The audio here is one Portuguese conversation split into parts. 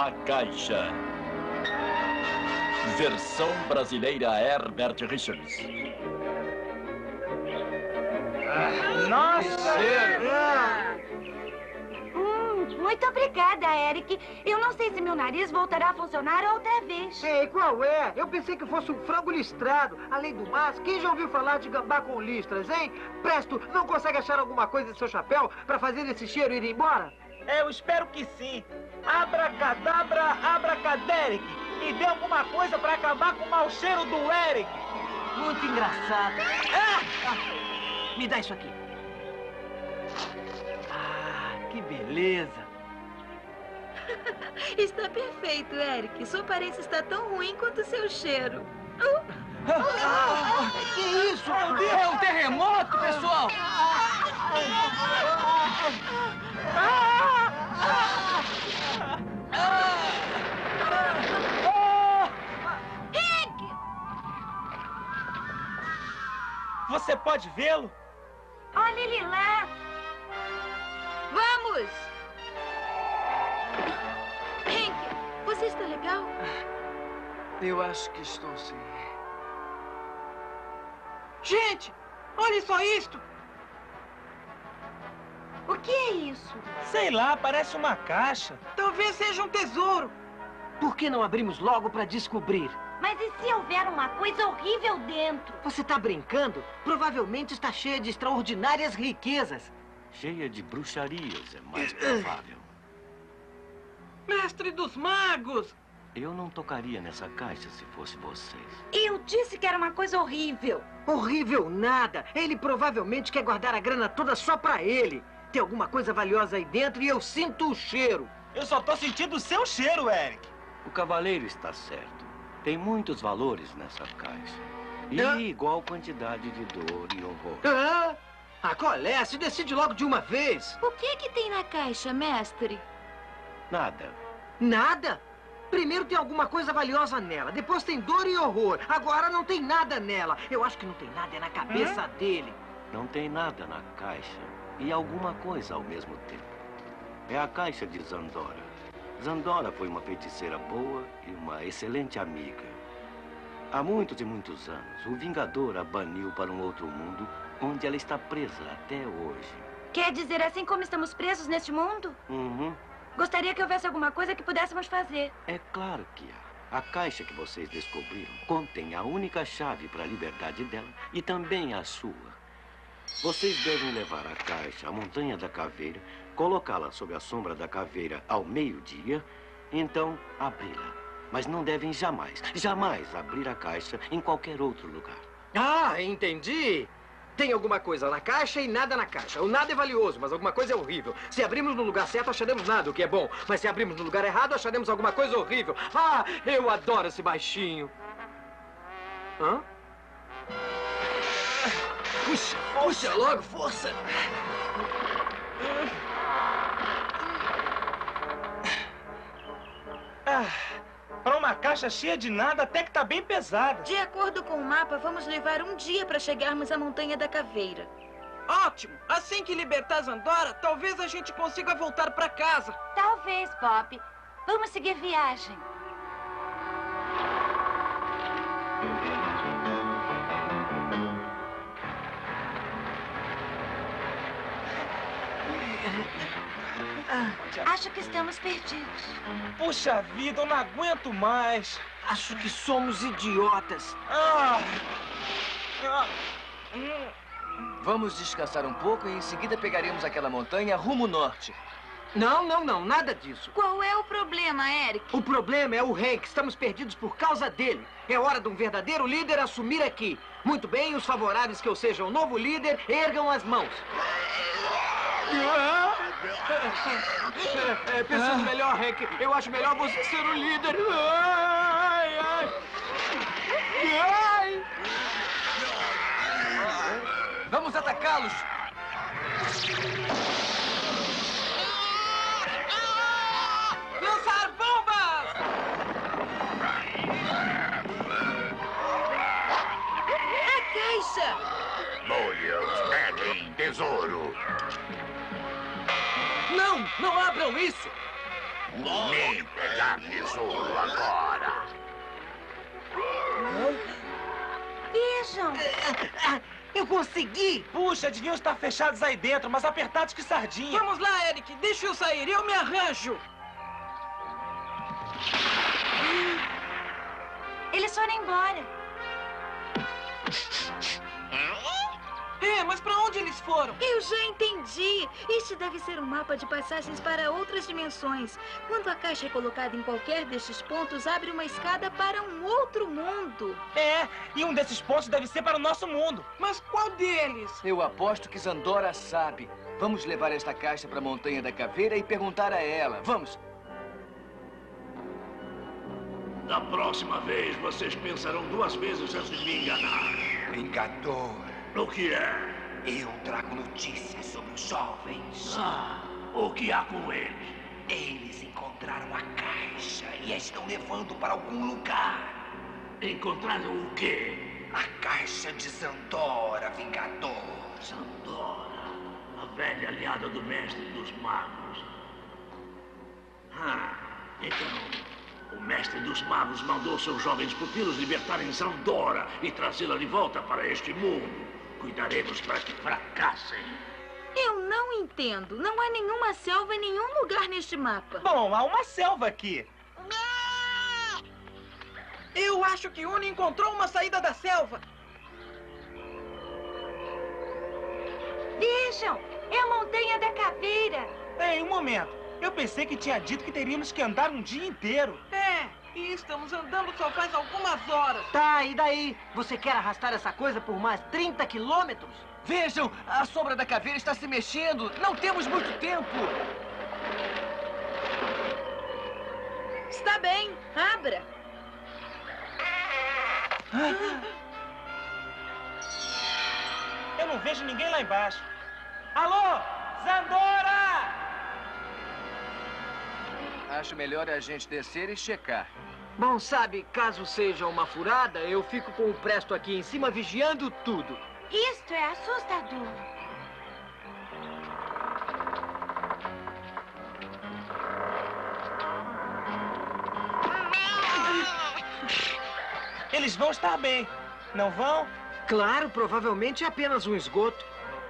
A Caixa. Versão brasileira Herbert Richards. Nossa! Muito obrigada, Eric. Eu não sei se meu nariz voltará a funcionar outra vez. Ei, qual é? Eu pensei que fosse um frango listrado. Além do mais, quem já ouviu falar de gambá com listras, hein? Presto, não consegue achar alguma coisa em seu chapéu pra fazer esse cheiro ir embora? Eu espero que sim. Abracadabra, abracaderic. Me dê alguma coisa pra acabar com o mau cheiro do Eric. Muito engraçado. Me dá isso aqui. Que beleza. Está perfeito, Eric. Sua aparência está tão ruim quanto o seu cheiro. Que isso? É um terremoto, pessoal! Rick! Você pode vê-lo? Olha ele lá. Vamos! Hank, você está legal? Eu acho que estou sim. Gente, olhe só isto! O que é isso? Sei lá, parece uma caixa. Talvez seja um tesouro. Por que não abrimos logo para descobrir? Mas e se houver uma coisa horrível dentro? Você está brincando? Provavelmente está cheia de extraordinárias riquezas. Cheia de bruxarias, é mais provável. Mestre dos magos! Eu não tocaria nessa caixa se fosse vocês. Eu disse que era uma coisa horrível. Horrível nada. Ele provavelmente quer guardar a grana toda só pra ele. Tem alguma coisa valiosa aí dentro e eu sinto o cheiro. Eu só tô sentindo o seu cheiro, Eric. O cavaleiro está certo. Tem muitos valores nessa caixa. E igual quantidade de dor e horror. Qual é? Se decide logo de uma vez. O que tem na caixa, mestre? Nada. Nada? Primeiro tem alguma coisa valiosa nela, depois tem dor e horror. Agora não tem nada nela. Eu acho que não tem nada, é na cabeça dele. Não tem nada na caixa e alguma coisa ao mesmo tempo. É a caixa de Zandora. Zandora foi uma feiticeira boa e uma excelente amiga. Há muitos e muitos anos, o Vingador a baniu para um outro mundo, onde ela está presa até hoje. Quer dizer, assim como estamos presos neste mundo? Uhum. Gostaria que houvesse alguma coisa que pudéssemos fazer. É claro que há. A caixa que vocês descobriram contém a única chave para a liberdade dela e também a sua. Vocês devem levar a caixa à Montanha da Caveira, colocá-la sob a sombra da caveira ao meio-dia, então abri-la. Mas não devem jamais, jamais abrir a caixa em qualquer outro lugar. Entendi. Tem alguma coisa na caixa e nada na caixa. O nada é valioso, mas alguma coisa é horrível. Se abrirmos no lugar certo, acharemos nada, o que é bom. Mas se abrirmos no lugar errado, acharemos alguma coisa horrível. Eu adoro esse baixinho. Puxa logo, força. Para uma caixa cheia de nada, até que tá bem pesada. De acordo com o mapa, vamos levar um dia para chegarmos à Montanha da Caveira. Ótimo! Assim que libertar Zandora, talvez a gente consiga voltar para casa. Talvez, Bob. Vamos seguir viagem. Acho que estamos perdidos. Puxa vida, eu não aguento mais. Acho que somos idiotas. Vamos descansar um pouco e em seguida pegaremos aquela montanha rumo norte. Não, nada disso. Qual é o problema, Eric? O problema é o Hank. Estamos perdidos por causa dele. É hora de um verdadeiro líder assumir aqui. Muito bem, os favoráveis que eu seja o novo líder, ergam as mãos. Pensando melhor, Hank. Eu acho melhor você ser o líder. Vamos atacá-los! Lançar bombas! A caixa! Bolhas, peguem tesouro. Não abram isso! Nem pegar tesouro agora. Vejam. Eu consegui! Puxa, deviam estar fechados aí dentro, mas apertados que sardinha. Vamos lá, Eric. Deixa eu sair. Eu me arranjo. Eles foram embora. Mas pra onde eles foram? Eu já entendi. Este deve ser um mapa de passagens para outras dimensões. Quando a caixa é colocada em qualquer destes pontos, abre uma escada para um outro mundo. É, e um desses pontos deve ser para o nosso mundo. Mas qual deles? Eu aposto que Zandora sabe. Vamos levar esta caixa para a Montanha da Caveira e perguntar a ela. Vamos. Da próxima vez, vocês pensarão 2 vezes antes de me enganar. Vingador, O que é? eu trago notícias sobre os jovens. O que há com eles? Eles encontraram a caixa e a estão levando para algum lugar. Encontraram o quê? A caixa de Zandora, Vingador. Zandora, a velha aliada do mestre dos magos. Então, o mestre dos magos mandou seus jovens pupilos libertarem Zandora e trazê-la de volta para este mundo. Cuidaremos para que fracassem. Eu não entendo. Não há nenhuma selva em nenhum lugar neste mapa. Bom, há uma selva aqui. Eu acho que Uni encontrou uma saída da selva. Vejam, é a Montanha da Caveira. Ei, um momento. Eu pensei que tinha dito que teríamos que andar um dia inteiro. E estamos andando só faz algumas horas. Tá, e daí? Você quer arrastar essa coisa por mais 30 quilômetros? Vejam, a sombra da caveira está se mexendo. Não temos muito tempo. Está bem, abra. Eu não vejo ninguém lá embaixo. Alô, Zandora! Acho melhor a gente descer e checar. Bom, sabe, caso seja uma furada, eu fico com o Presto aqui em cima vigiando tudo. Isto é assustador. Eles vão estar bem, não vão? Claro, provavelmente é apenas um esgoto.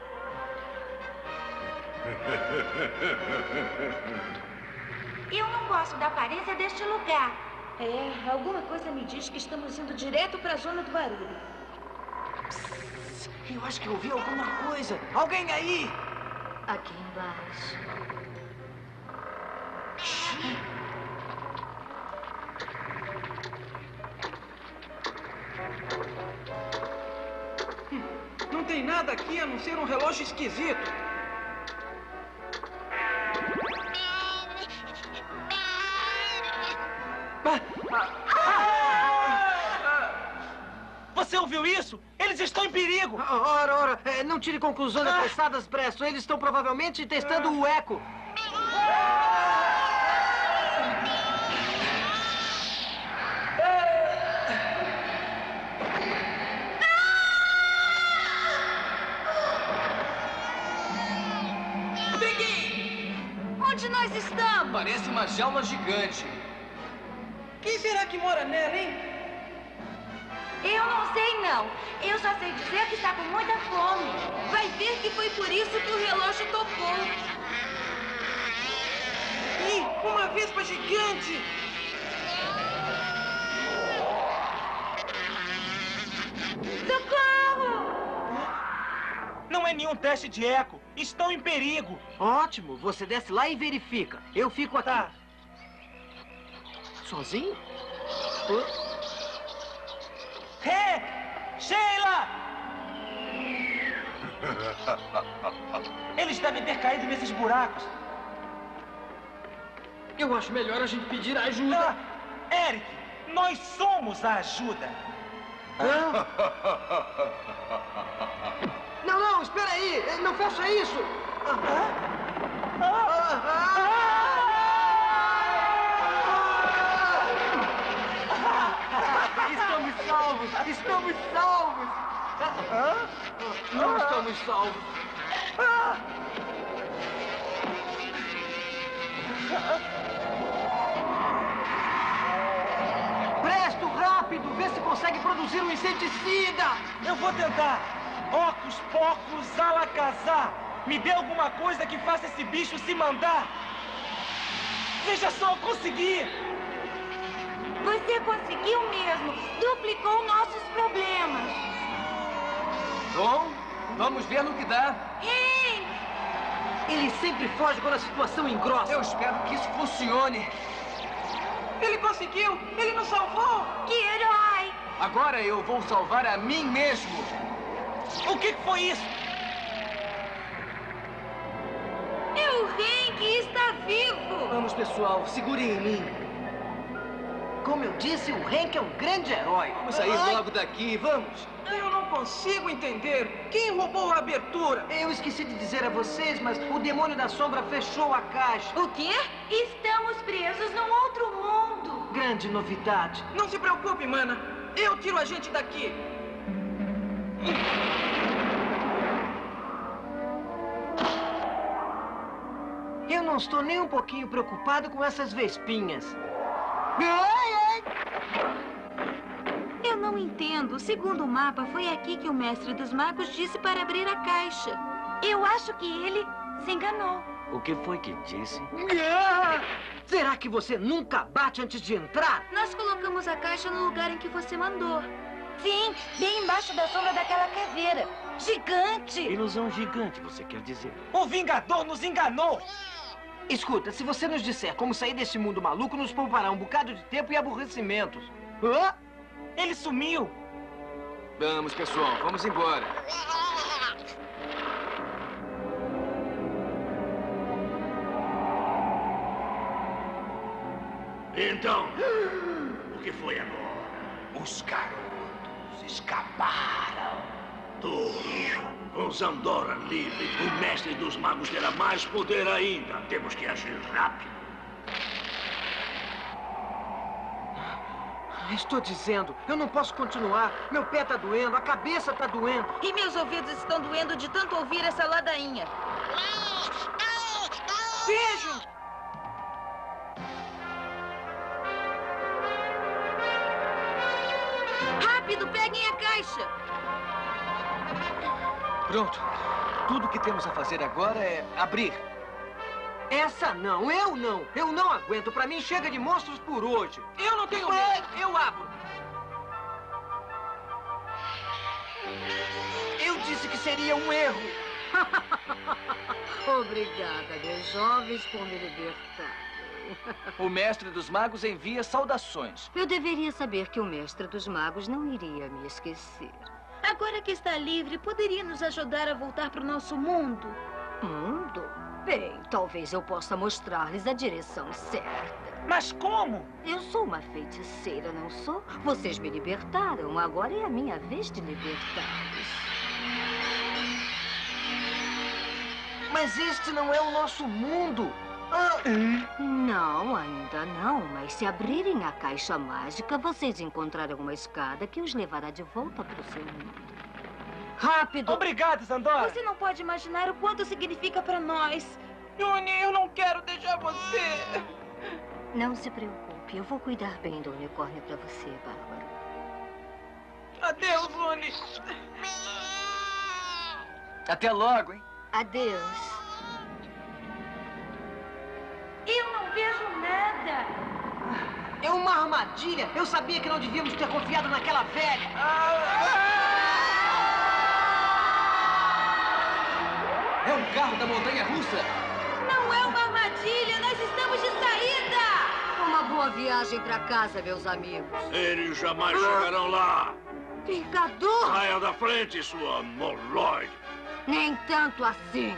Eu não gosto da aparência deste lugar. Alguma coisa me diz que estamos indo direto para a zona do barulho. Eu acho que ouvi alguma coisa. Alguém aí? Aqui embaixo. Não tem nada aqui a não ser um relógio esquisito. Você ouviu isso? Eles estão em perigo! Ora, não tire conclusões apressadas, Presto. Eles estão provavelmente testando o eco. Onde nós estamos? Parece uma jaula gigante. Quem será que mora nela, hein? Eu não sei, não. Eu só sei dizer que está com muita fome. Vai ver que foi por isso que o relógio tocou. Ih, uma vespa gigante! Socorro! Não é nenhum teste de eco. Estão em perigo. Ótimo, você desce lá e verifica. Eu fico aqui. Tá. Sozinho? Sheila! Eles devem ter caído nesses buracos. Eu acho melhor a gente pedir ajuda. Eric, nós somos a ajuda. Não, espera aí. Não faça isso. Estamos salvos! Estamos salvos! Não estamos salvos. produzir um inseticida! Eu vou tentar. Ocus, pocus, alakazam. Me dê alguma coisa que faça esse bicho se mandar. Veja só, eu consegui. Você conseguiu mesmo. Duplicou nossos problemas. Bom, vamos ver no que dá. Ei! Ele sempre foge quando a situação engrossa. Eu espero que isso funcione. Ele conseguiu! Ele nos salvou! Que herói! Agora eu vou salvar a mim mesmo. O que foi isso? É o Hank, está vivo! Vamos, pessoal, segurem em mim. Como eu disse, o Hank é um grande herói. Vamos sair logo daqui, vamos. Eu não consigo entender. Quem roubou a abertura? Eu esqueci de dizer a vocês, mas o demônio da sombra fechou a caixa. O quê? Estamos presos num outro mundo. Grande novidade. Não se preocupe, mana. Eu tiro a gente daqui. Eu não estou nem um pouquinho preocupado com essas vespinhas. Eu não entendo. Segundo o mapa, foi aqui que o mestre dos magos disse para abrir a caixa. Eu acho que ele se enganou. O que foi que disse? Será que você nunca bate antes de entrar? Nós colocamos a caixa no lugar em que você mandou. Sim, bem embaixo da sombra daquela caveira. Gigante! Ilusão gigante, você quer dizer? O Vingador nos enganou! Escuta, se você nos disser como sair desse mundo maluco, nos poupará um bocado de tempo e aborrecimentos. Hã? Ele sumiu! Vamos, pessoal, vamos embora. Então, o que foi agora? Os garotos escaparam. Todos. Com Zandora livre, o mestre dos magos terá mais poder ainda. Temos que agir rápido. Estou dizendo, eu não posso continuar. Meu pé tá doendo, a cabeça tá doendo. E meus ouvidos estão doendo de tanto ouvir essa ladainha. Vejam! Rápido, peguem a caixa! Pronto. Tudo que temos a fazer agora é abrir. Essa não, eu não. Eu não aguento. Pra mim, chega de monstros por hoje. Eu não tenho medo. Eu abro. Eu disse que seria um erro. Obrigada, meus jovens, por me libertar. O mestre dos magos envia saudações. Eu deveria saber que o mestre dos magos não iria me esquecer. Agora que está livre, poderia nos ajudar a voltar para o nosso mundo? Mundo? Bem, talvez eu possa mostrar-lhes a direção certa. Mas como? Eu sou uma feiticeira, não sou? Vocês me libertaram, agora é a minha vez de libertá-los. Mas este não é o nosso mundo. Não, ainda não. Mas se abrirem a caixa mágica, vocês encontrarão uma escada que os levará de volta para o seu mundo. Rápido! Obrigado, Zandora! Você não pode imaginar o quanto significa para nós. Juni, eu não quero deixar você. Não se preocupe, eu vou cuidar bem do unicórnio para você, Bárbaro. Adeus, Juni. Até logo, hein? Adeus. Eu não vejo nada. É uma armadilha. Eu sabia que não devíamos ter confiado naquela velha. É um carro da montanha-russa. Não é uma armadilha, nós estamos de saída. Uma boa viagem para casa, meus amigos. Eles jamais chegarão lá. Vingador! Saia da frente, sua moloide. Nem tanto assim.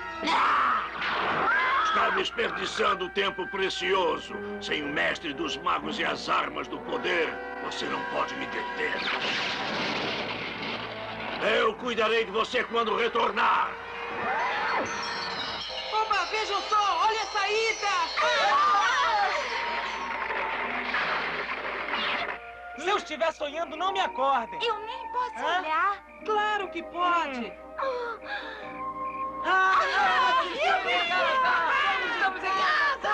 Está desperdiçando tempo precioso. Sem o mestre dos magos e as armas do poder, você não pode me deter. Eu cuidarei de você quando retornar. Opa, vejam só! Olha a saída! Se eu estiver sonhando, não me acordem. Eu nem posso olhar. Claro que pode! Estamos em casa!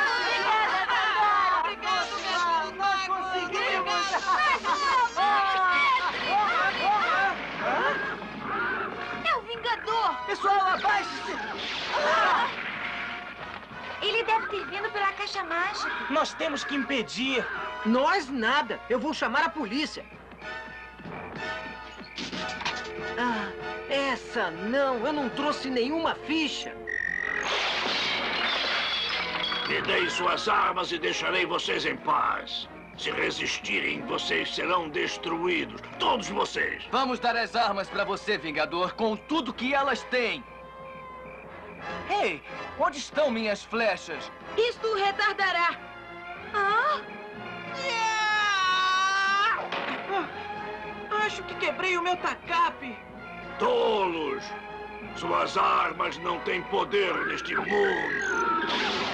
Obrigada, Nós conseguimos! Abaixe-se! Ele deve ter vindo pela caixa mágica. Nós temos que impedir. Nós nada. Eu vou chamar a polícia. Ah, essa não. Eu não trouxe nenhuma ficha. Me deem suas armas e deixarei vocês em paz. Se resistirem, vocês serão destruídos. Todos vocês. Vamos dar as armas para você, Vingador, com tudo que elas têm. Ei, onde estão minhas flechas? Isto o retardará. Acho que quebrei o meu tacape. Tolos! Suas armas não têm poder neste mundo.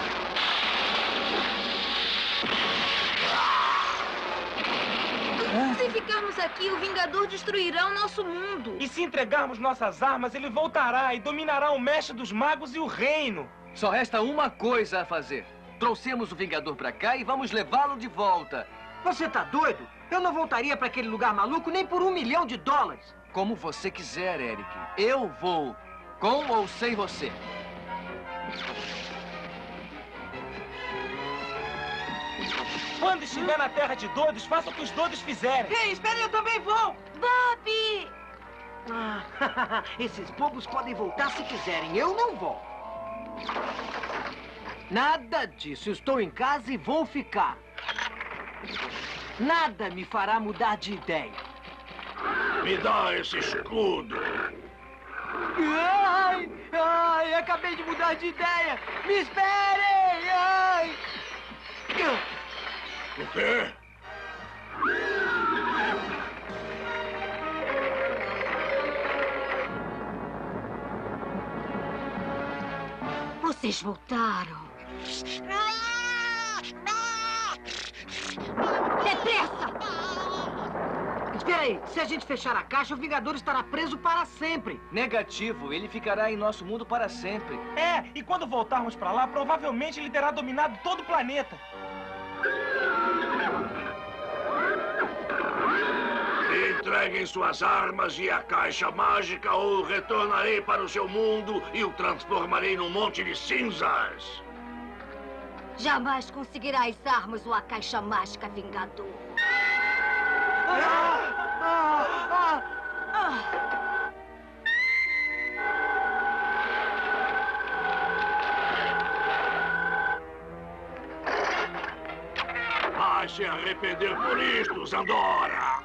Se ficarmos aqui, o Vingador destruirá o nosso mundo. E se entregarmos nossas armas, ele voltará e dominará o Mestre dos Magos e o Reino. Só resta uma coisa a fazer. Trouxemos o Vingador pra cá e vamos levá-lo de volta. Você tá doido? Eu não voltaria pra aquele lugar maluco nem por $1 milhão. Como você quiser, Eric. Eu vou. Com ou sem você. Quando estiver na terra de Dodos, faça o que os Dodos fizerem. Ei, espere, eu também vou. Bob! Esses bobos podem voltar se quiserem. Eu não vou. Nada disso. Estou em casa e vou ficar. Nada me fará mudar de ideia. Me dá esse escudo. Ai, acabei de mudar de ideia. Me esperem! Ai! O quê? Vocês voltaram. Depressa! Espera aí, se a gente fechar a caixa, o Vingador estará preso para sempre. Negativo, ele ficará em nosso mundo para sempre. É, e quando voltarmos pra lá, provavelmente ele terá dominado todo o planeta. Entreguem suas armas e a caixa mágica ou retornarei para o seu mundo e o transformarei num monte de cinzas. Jamais conseguirá as armas ou a caixa mágica, Vingador. Vai se arrepender por isto, Zandora!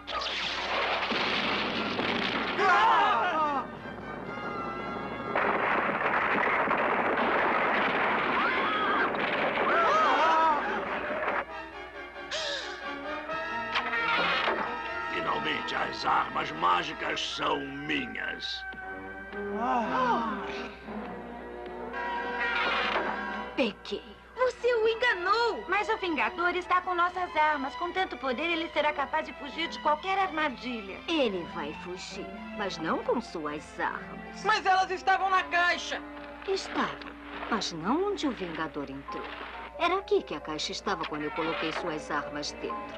Finalmente, as armas mágicas são minhas. Peguei. Você o enganou. Mas o Vingador está com nossas armas. Com tanto poder, ele será capaz de fugir de qualquer armadilha. Ele vai fugir, mas não com suas armas. Mas elas estavam na caixa. Estavam, mas não onde o Vingador entrou. Era aqui que a caixa estava quando eu coloquei suas armas dentro.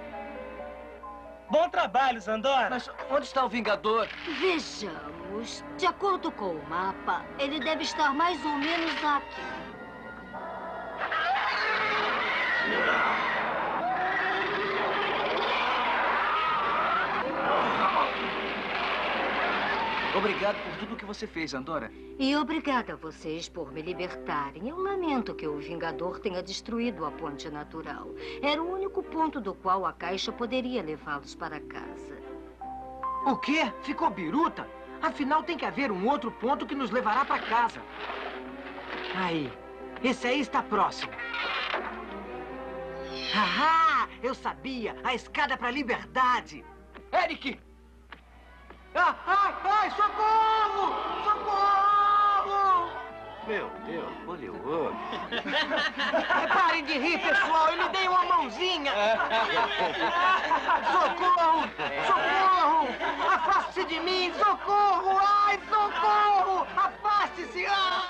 Bom trabalho, Zandora. Mas onde está o Vingador? Vejamos. De acordo com o mapa, ele deve estar mais ou menos aqui. Obrigado por tudo que você fez, Zandora. E obrigada a vocês por me libertarem. Eu lamento que o Vingador tenha destruído a ponte natural. Era o único ponto do qual a caixa poderia levá-los para casa. O quê? Ficou biruta? Afinal, tem que haver um outro ponto que nos levará para casa. Aí. Esse aí está próximo. Haha! Eu sabia! A escada para a liberdade! Eric! Ai! Socorro! Socorro! Meu Deus, Hollywood. Parem de rir, pessoal! Eu lhe dei uma mãozinha! Socorro! Socorro! Afaste-se de mim! Socorro! Ai, socorro! Afaste-se! Ai!